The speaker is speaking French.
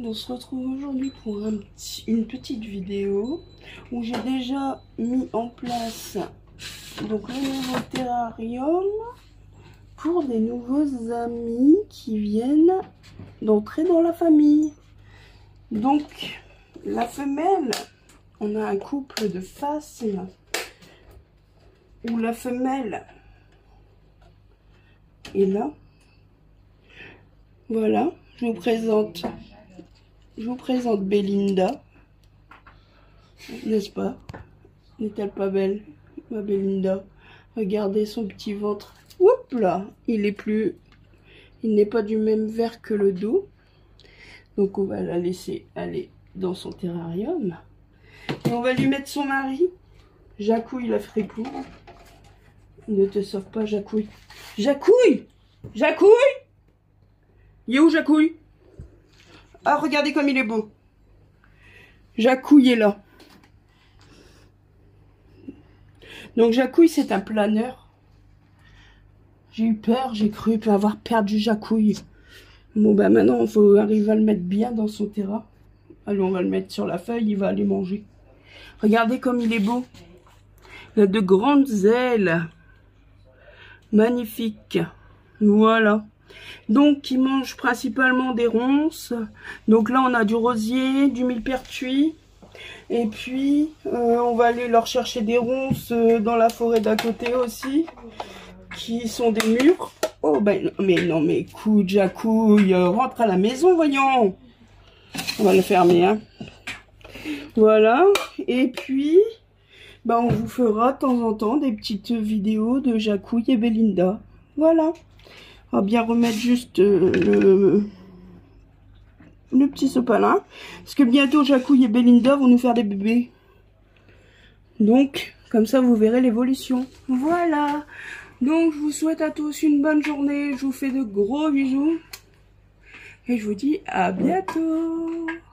monde, on se retrouve aujourd'hui pour une petite vidéo où j'ai déjà mis en place donc le nouveau terrarium pour des nouveaux amis qui viennent d'entrer dans la famille. Donc la femelle, on a un couple de phasmes où la femelle est là. Voilà, je vous présente Belinda, n'est-ce pas? N'est-elle pas belle, ma Belinda? Regardez son petit ventre. Oups là, il n'est pas du même vert que le dos. Donc on va la laisser aller dans son terrarium. Et on va lui mettre son mari. Jacouille la fripouille. Ne te sauve pas, Jacouille. Jacouille! Jacouille! Il est où Jacouille? Ah, regardez comme il est beau. Jacouille est là. Donc Jacouille, c'est un planeur. J'ai eu peur, j'ai cru avoir perdu Jacouille. Bon, ben maintenant, il faut arriver à le mettre bien dans son terrain. Allez, on va le mettre sur la feuille, il va aller manger. Regardez comme il est beau. Il a de grandes ailes. Magnifique. Voilà. Donc, il mange principalement des ronces. Donc là, on a du rosier, du millepertuis. Et puis, on va aller leur chercher des ronces dans la forêt d'à côté aussi, qui sont des mûres. Oh, ben, mais non, mais écoute, Jacouille, rentre à la maison, voyons. On va le fermer, hein. Voilà. Et puis, ben, on vous fera de temps en temps des petites vidéos de Jacouille et Belinda. Voilà. On va bien remettre juste le petit sopalin. Parce que bientôt, Jacouille et Belinda vont nous faire des bébés. Donc, comme ça, vous verrez l'évolution. Voilà. Donc, je vous souhaite à tous une bonne journée. Je vous fais de gros bisous. Et je vous dis à bientôt.